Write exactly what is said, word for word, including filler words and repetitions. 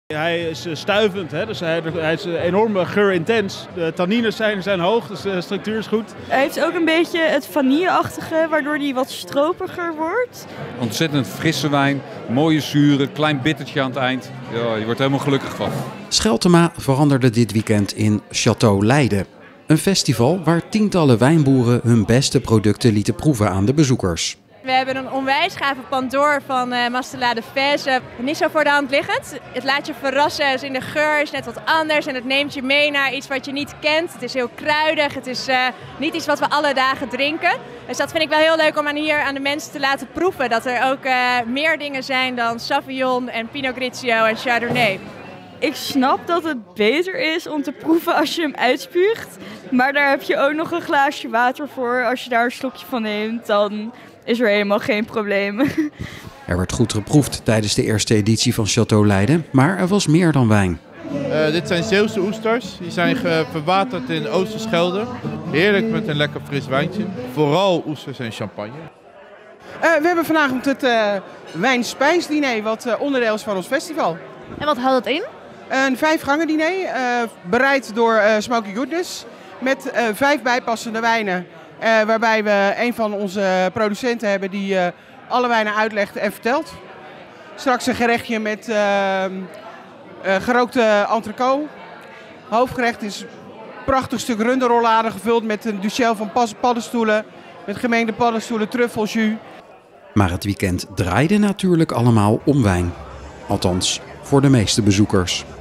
Hij is stuivend, hè? Dus hij, hij is enorm geurintens. De tannines zijn, zijn hoog, dus de structuur is goed. Hij heeft ook een beetje het vanilleachtige, waardoor hij wat stropiger wordt. Ontzettend frisse wijn, mooie zuren, klein bittertje aan het eind. Ja, je wordt helemaal gelukkig van. Scheltema veranderde dit weekend in Château Leiden. Een festival waar tientallen wijnboeren hun beste producten lieten proeven aan de bezoekers. We hebben een onwijs gave Pandore van uh, Mastella de Fèze. Niet zo voor de hand liggend. Het laat je verrassen, dus in de geur is net wat anders en het neemt je mee naar iets wat je niet kent. Het is heel kruidig, het is uh, niet iets wat we alle dagen drinken. Dus dat vind ik wel heel leuk om aan hier aan de mensen te laten proeven. Dat er ook uh, meer dingen zijn dan Sauvignon en Pinot Grigio en Chardonnay. Ik snap dat het beter is om te proeven als je hem uitspuugt. Maar daar heb je ook nog een glaasje water voor. Als je daar een slokje van neemt, dan is er helemaal geen probleem. Er werd goed geproefd tijdens de eerste editie van Château Leiden, maar er was meer dan wijn. Uh, dit zijn Zeeuwse oesters. Die zijn verwaterd in Oosterschelde. Heerlijk met een lekker fris wijntje. Vooral oesters en champagne. Uh, we hebben vanavond het uh, wijn-spijsdiner, wat uh, onderdeel is van ons festival. En wat houdt dat in? Een vijfgangen diner, uh, bereid door uh, Smoky Goodness. Met uh, vijf bijpassende wijnen. Uh, waarbij we een van onze producenten hebben die uh, alle wijnen uitlegt en vertelt. Straks een gerechtje met uh, uh, gerookte entrecote. Hoofdgerecht is een prachtig stuk runderrollade gevuld met een duchel van paddenstoelen. Met gemengde paddenstoelen, truffeljus. Maar het weekend draaide natuurlijk allemaal om wijn. Althans, voor de meeste bezoekers.